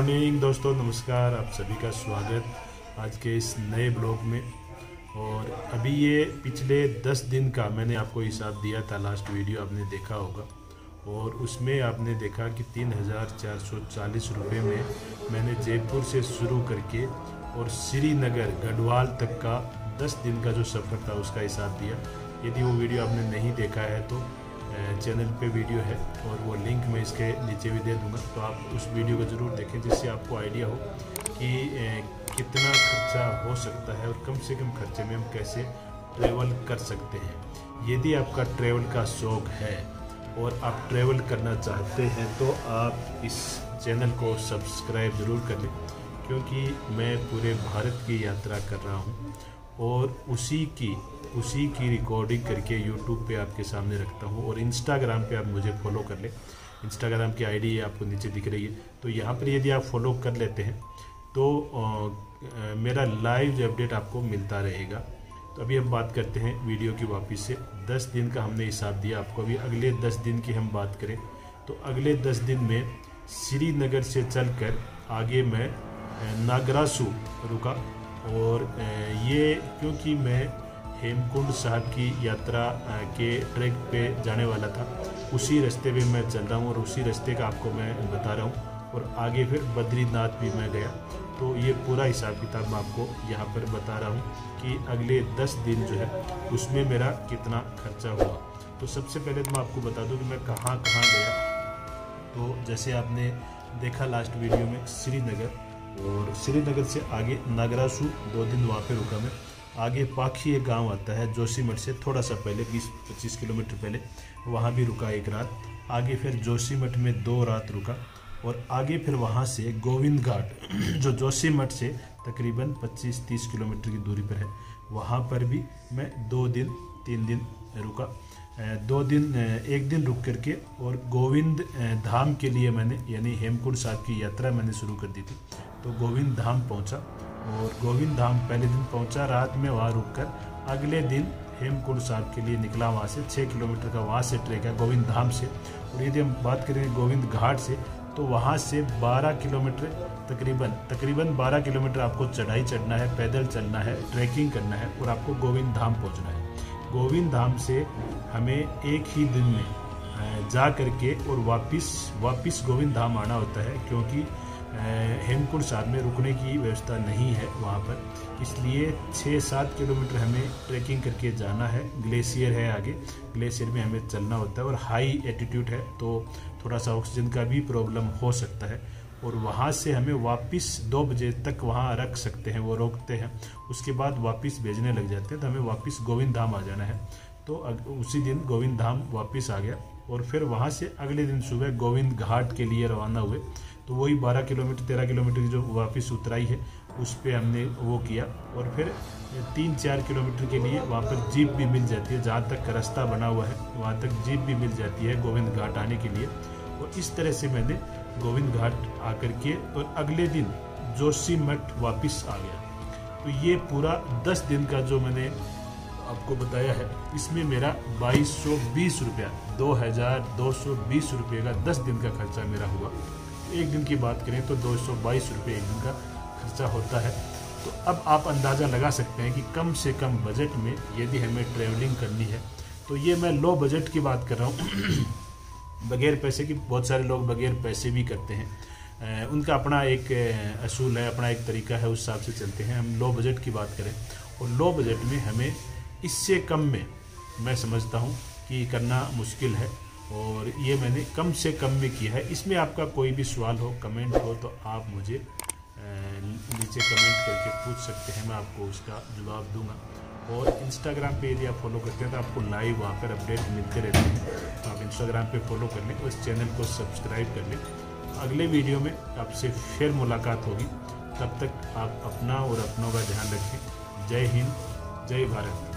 Morning दोस्तों, नमस्कार। आप सभी का स्वागत आज के इस नए ब्लॉग में। और अभी ये पिछले 10 दिन का मैंने आपको हिसाब दिया था, लास्ट वीडियो आपने देखा होगा, और उसमें आपने देखा कि 3,440 रुपये में मैंने जयपुर से शुरू करके और श्रीनगर गढ़वाल तक का 10 दिन का जो सफ़र था उसका हिसाब दिया। यदि वो वीडियो आपने नहीं देखा है तो चैनल पे वीडियो है और वो लिंक मैं इसके नीचे भी दे दूंगा, तो आप उस वीडियो को ज़रूर देखें जिससे आपको आइडिया हो कि कितना खर्चा हो सकता है और कम से कम खर्चे में हम कैसे ट्रैवल कर सकते हैं। यदि आपका ट्रैवल का शौक़ है और आप ट्रैवल करना चाहते हैं तो आप इस चैनल को सब्सक्राइब ज़रूर कर लें, क्योंकि मैं पूरे भारत की यात्रा कर रहा हूँ और उसी की रिकॉर्डिंग करके यूट्यूब पे आपके सामने रखता हूँ। और इंस्टाग्राम पे आप मुझे फॉलो कर लें, इंस्टाग्राम की आईडी आपको नीचे दिख रही है, तो यहाँ पर यदि आप फॉलो कर लेते हैं तो मेरा लाइव जो अपडेट आपको मिलता रहेगा। तो अभी हम बात करते हैं वीडियो की वापस से। 10 दिन का हमने हिसाब दिया आपको। अभी अगले 10 दिन की हम बात करें तो अगले 10 दिन में श्रीनगर से चलकर आगे मैं नागरासू रुका, और ये क्योंकि मैं हेमकुंड साहब की यात्रा के ट्रैक पे जाने वाला था, उसी रास्ते पे मैं चल रहा हूँ और उसी रास्ते का आपको मैं बता रहा हूँ। और आगे फिर बद्रीनाथ भी मैं गया, तो ये पूरा हिसाब किताब मैं आपको यहाँ पर बता रहा हूँ कि अगले 10 दिन जो है उसमें मेरा कितना खर्चा हुआ। तो सबसे पहले तो मैं आपको बता दूँ कि मैं कहाँ कहाँ गया। तो जैसे आपने देखा लास्ट वीडियो में श्रीनगर, और श्रीनगर से आगे नागरासू 2 दिन वहाँ पे रुका मैं। आगे पाखी एक गांव आता है जोशीमठ से थोड़ा सा पहले, 20-25 किलोमीटर पहले, वहाँ भी रुका एक रात। आगे फिर जोशीमठ में 2 रात रुका, और आगे फिर वहाँ से गोविंद घाट जो जोशीमठ से तकरीबन 25-30 किलोमीटर की दूरी पर है, वहाँ पर भी मैं 2 दिन 3 दिन रुका। 2 दिन 1 दिन रुक करके और गोविंद धाम के लिए मैंने, यानी हेमकुंड साहब की यात्रा मैंने शुरू कर दी थी, तो गोविंद धाम पहुँचा। और गोविंद धाम पहले दिन पहुँचा, रात में वहाँ रुककर अगले दिन हेमकुंड साहब के लिए निकला। वहाँ से 6 किलोमीटर का वहाँ से ट्रैक है गोविंद धाम से। और यदि हम बात करें गोविंद घाट से, तो वहाँ से 12 किलोमीटर तकरीबन 12 किलोमीटर आपको चढ़ाई चढ़ना है, पैदल चलना है, ट्रैकिंग करना है और आपको गोविंद धाम पहुँचना है। गोविंद धाम से हमें एक ही दिन में जा करके और वापस गोविंद धाम आना होता है, क्योंकि हेमकुंड साहब में रुकने की व्यवस्था नहीं है वहाँ पर, इसलिए 6-7 किलोमीटर हमें ट्रैकिंग करके जाना है। ग्लेशियर है आगे, ग्लेशियर में हमें चलना होता है और हाई एटीट्यूड है, तो थोड़ा सा ऑक्सीजन का भी प्रॉब्लम हो सकता है। और वहाँ से हमें वापस 2 बजे तक वहाँ रख सकते हैं, वो रोकते हैं, उसके बाद वापस भेजने लग जाते हैं, तो हमें वापस गोविंद धाम आ जाना है। तो उसी दिन गोविंद धाम वापस आ गया, और फिर वहाँ से अगले दिन सुबह गोविंद घाट के लिए रवाना हुए। तो वही 12 किलोमीटर 13 किलोमीटर की जो वापस उतराई है उस पर हमने वो किया। और फिर 3-4 किलोमीटर के लिए वहाँ पर जीप भी मिल जाती है, जहाँ तक रास्ता बना हुआ है वहाँ तक जीप भी मिल जाती है गोविंद घाट आने के लिए। और इस तरह से मैंने गोविंद घाट आकर के और अगले दिन जोशीमठ वापस आ गया। तो ये पूरा 10 दिन का जो मैंने आपको बताया है, इसमें मेरा 2220 रुपया, 2220 रुपये का 10 दिन का खर्चा मेरा हुआ। एक दिन की बात करें तो 222 रुपये एक दिन का खर्चा होता है। तो अब आप अंदाज़ा लगा सकते हैं कि कम से कम बजट में यदि हमें ट्रैवलिंग करनी है, तो ये मैं लो बजट की बात कर रहा हूँ बगैर पैसे की। बहुत सारे लोग बगैर पैसे भी करते हैं, उनका अपना एक असूल है, अपना एक तरीका है, उस हिसाब से चलते हैं। हम लो बजट की बात करें और लो बजट में हमें इससे कम में मैं समझता हूँ कि करना मुश्किल है, और ये मैंने कम से कम में किया है। इसमें आपका कोई भी सवाल हो, कमेंट हो, तो आप मुझे नीचे कमेंट करके पूछ सकते हैं, मैं आपको उसका जवाब दूंगा। और इंस्टाग्राम पे यदि आप फॉलो करते हैं तो आपको लाइव वहाँ पर अपडेट मिलते रहते हैं, तो आप इंस्टाग्राम पे फॉलो कर लें और इस चैनल को सब्सक्राइब कर लें। अगले वीडियो में आपसे फिर मुलाकात होगी, तब तक आप अपना और अपनों का ध्यान रखें। जय हिंद, जय भारत।